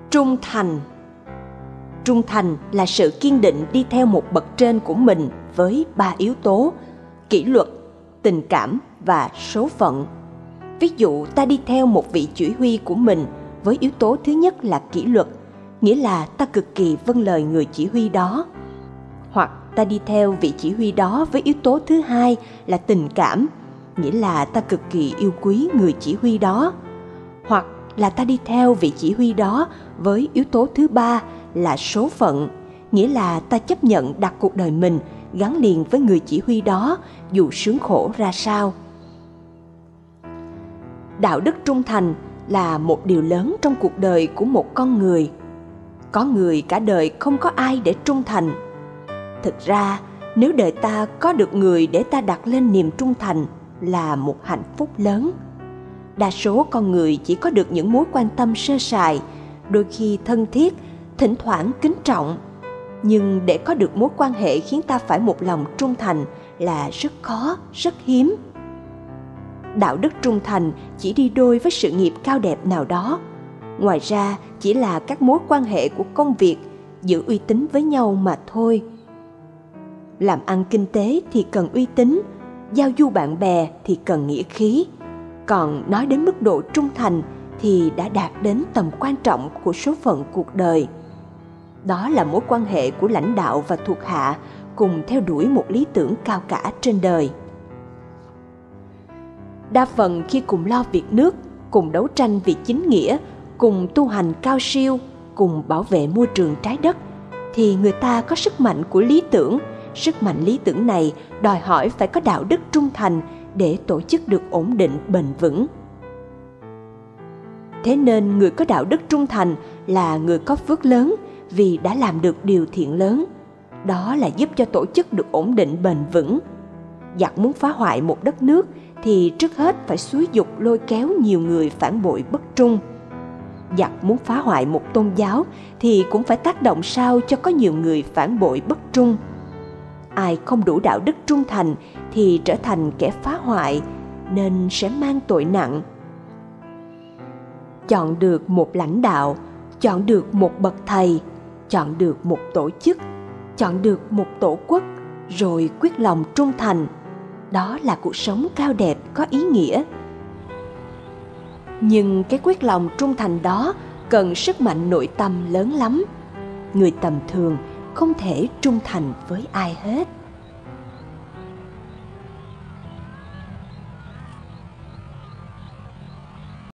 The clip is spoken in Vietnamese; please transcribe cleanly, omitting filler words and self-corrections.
Trung thành. Trung thành là sự kiên định đi theo một bậc trên của mình với 3 yếu tố: kỷ luật, tình cảm và số phận. Ví dụ ta đi theo một vị chỉ huy của mình với yếu tố thứ nhất là kỷ luật, nghĩa là ta cực kỳ vâng lời người chỉ huy đó. Hoặc ta đi theo vị chỉ huy đó với yếu tố thứ hai là tình cảm, nghĩa là ta cực kỳ yêu quý người chỉ huy đó. Hoặc là ta đi theo vị chỉ huy đó với yếu tố thứ ba là số phận, nghĩa là ta chấp nhận đặt cuộc đời mình gắn liền với người chỉ huy đó dù sướng khổ ra sao. Đạo đức trung thành là một điều lớn trong cuộc đời của một con người. Có người cả đời không có ai để trung thành. Thực ra, nếu đời ta có được người để ta đặt lên niềm trung thành là một hạnh phúc lớn. Đa số con người chỉ có được những mối quan tâm sơ sài, đôi khi thân thiết, thỉnh thoảng kính trọng. Nhưng để có được mối quan hệ khiến ta phải một lòng trung thành là rất khó, rất hiếm. Đạo đức trung thành chỉ đi đôi với sự nghiệp cao đẹp nào đó. Ngoài ra, chỉ là các mối quan hệ của công việc, giữ uy tín với nhau mà thôi. Làm ăn kinh tế thì cần uy tín, giao du bạn bè thì cần nghĩa khí. Còn nói đến mức độ trung thành thì đã đạt đến tầm quan trọng của số phận cuộc đời. Đó là mối quan hệ của lãnh đạo và thuộc hạ cùng theo đuổi một lý tưởng cao cả trên đời. Đa phần khi cùng lo việc nước, cùng đấu tranh vì chính nghĩa, cùng tu hành cao siêu, cùng bảo vệ môi trường trái đất, thì người ta có sức mạnh của lý tưởng. Sức mạnh lý tưởng này đòi hỏi phải có đạo đức trung thành để tổ chức được ổn định bền vững. Thế nên người có đạo đức trung thành là người có phước lớn vì đã làm được điều thiện lớn. Đó là giúp cho tổ chức được ổn định bền vững. Giặc muốn phá hoại một đất nước thì trước hết phải xúi giục lôi kéo nhiều người phản bội bất trung. Giặc muốn phá hoại một tôn giáo thì cũng phải tác động sao cho có nhiều người phản bội bất trung. Ai không đủ đạo đức trung thành thì trở thành kẻ phá hoại, nên sẽ mang tội nặng. Chọn được một lãnh đạo, chọn được một bậc thầy, chọn được một tổ chức, chọn được một tổ quốc, rồi quyết lòng trung thành. Đó là cuộc sống cao đẹp có ý nghĩa. Nhưng cái quyết lòng trung thành đó cần sức mạnh nội tâm lớn lắm. Người tầm thường không thể trung thành với ai hết.